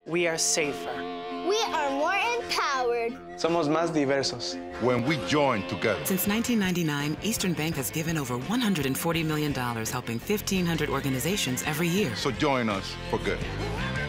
We are safer. We are more empowered. Somos más diversos. When we join together. Since 1999, Eastern Bank has given over $140 million, helping 1,500 organizations every year. So join us for good.